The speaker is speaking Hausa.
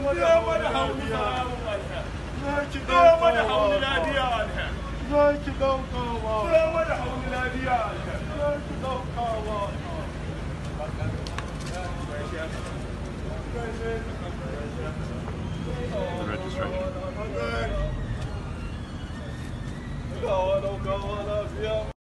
mana hauni lafiya za ki daukawa mana hauni lafiya za ki daukawa The registration. daukawa lafiya